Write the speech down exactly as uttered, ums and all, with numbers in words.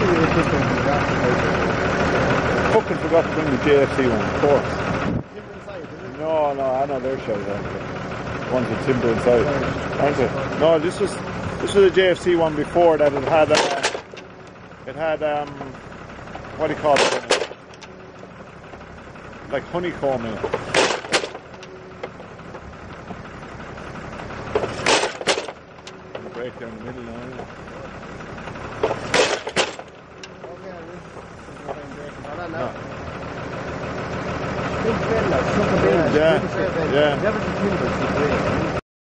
Fucking forgot to bring the J F C one, of course. No, no, I know they're shouted out. One's with timber inside, aren't they? No, this was this was a J F C one before that. It had uh, it had um, what do you call it? Like honeycomb in it. Break down the middle now. No. Yeah, yeah.